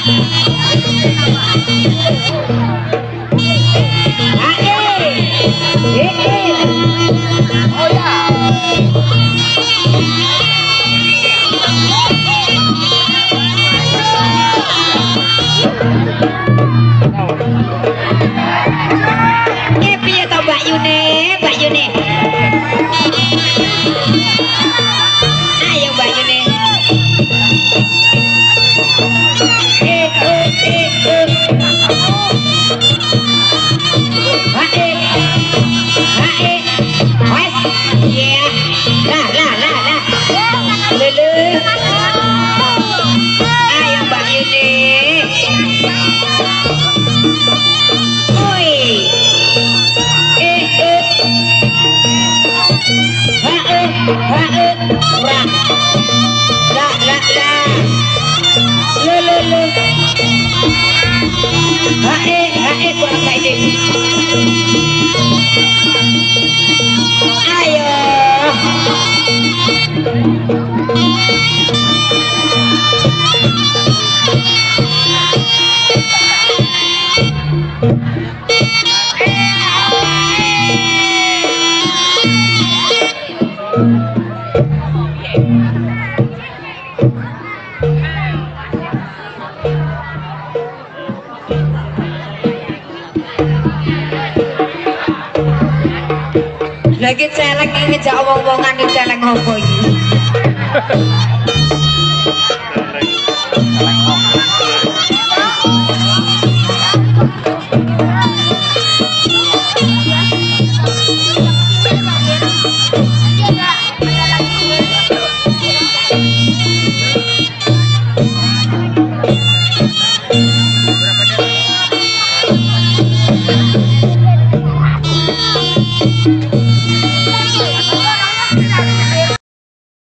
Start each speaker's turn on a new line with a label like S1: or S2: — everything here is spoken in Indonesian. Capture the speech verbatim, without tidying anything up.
S1: Oh ya.
S2: Ini piye to Mbak Yune, Mbak Yune. Ayo Mbak Yune. Eh eh eh eh. Hae. Hae. Wes. Ya. Lah lah lah lah. Lele. Ayo Mbak Yune. Oi. Eh eh. Hae. Hae. Ora. La la la. Lele le. Hae hae kurang saiki. Ayo. Lagi celeng ini ngejak omong-omongan di celeng apa iki?
S1: Celeng. Celeng.